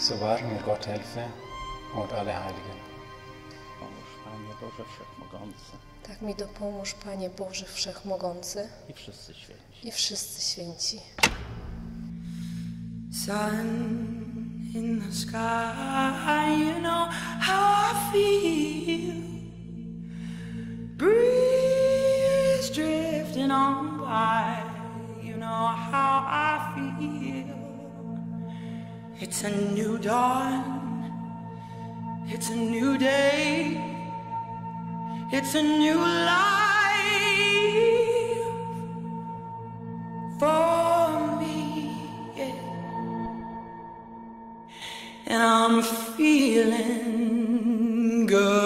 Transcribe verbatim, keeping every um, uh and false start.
So wahr mir Gott helfe und alle Heiligen. Pomóż, Panie Boże Wszechmogący. Tak mi dopomóż, Panie Boże Wszechmogący I wszyscy święci. i wszyscy święci. Sun in the sky, you know how I feel. Breeze drifting on by, you know how I feel. It's a new dawn, it's a new day, it's a new life for me, yeah. And I'm feeling good.